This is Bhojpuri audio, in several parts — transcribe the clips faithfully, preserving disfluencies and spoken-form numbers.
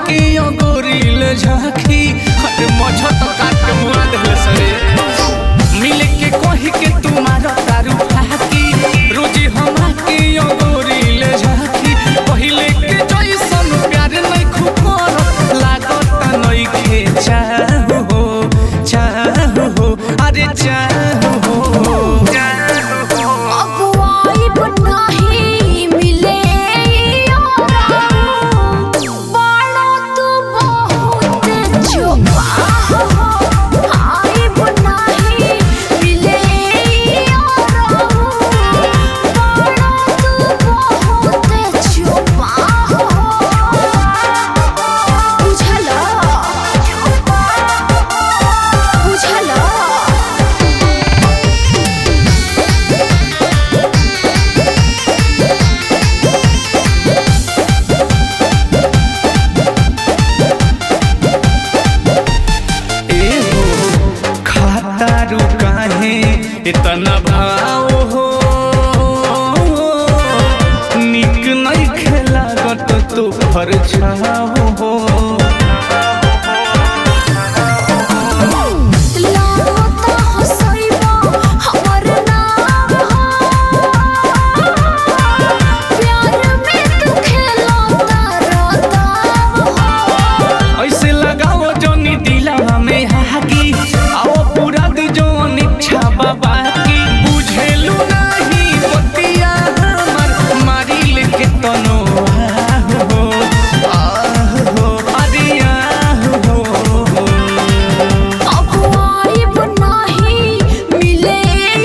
के गोरिल झांकी अरे मछो तो काट के मुआ देले सरे मिल के कहि के तुम्हारा तारू फाकी रोजी हम के गोरिल झांकी पहिले के जैसन प्यार नहीं खुकर लागत नहीं खे चाहू हो चाहू हो अरे चाहू हो इतना भाव हो निक नहीं खेला गट तो भर छाव हो ऐसे लगाओ जो नी दिला में हागी आओ पूरा दी जो इच्छा बाबा की बुझेलू नहीं बतिया हमर मारी लेके तनो हो आह हो अरे आह हो अब आइब नहीं मिले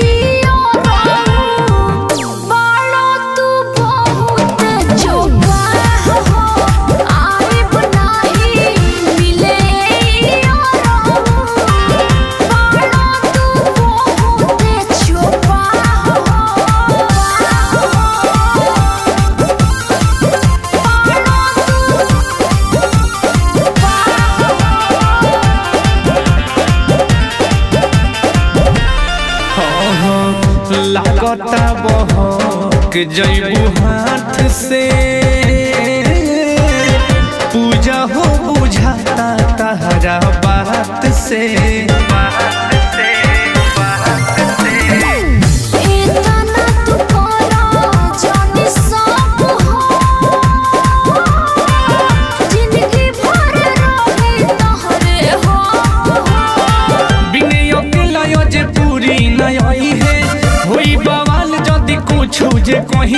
बालो तू बहुत चोखा हो आइब नहीं मिले लागता बहक जैबू हाथ से पूजा हो बुझाता तहरा बात से पूरी नहीं है हुई बवाल जदि कुछ जे कहीं